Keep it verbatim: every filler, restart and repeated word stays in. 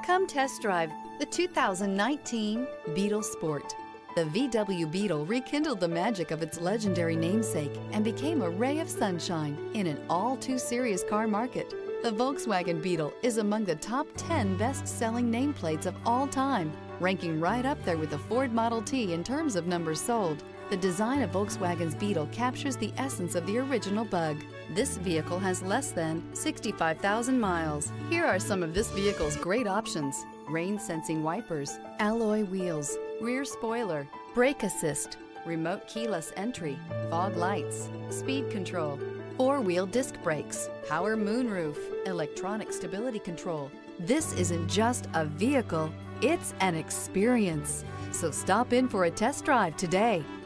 Come test drive the two thousand nineteen Beetle Sport. The V W Beetle rekindled the magic of its legendary namesake and became a ray of sunshine in an all-too-serious car market. The Volkswagen Beetle is among the top ten best-selling nameplates of all time, ranking right up there with the Ford Model T in terms of numbers sold. The design of Volkswagen's Beetle captures the essence of the original bug. This vehicle has less than sixty-five thousand miles. Here are some of this vehicle's great options: rain-sensing wipers, alloy wheels, rear spoiler, brake assist, remote keyless entry, fog lights, speed control, four-wheel disc brakes, power moonroof, electronic stability control. This isn't just a vehicle, it's an experience. So stop in for a test drive today.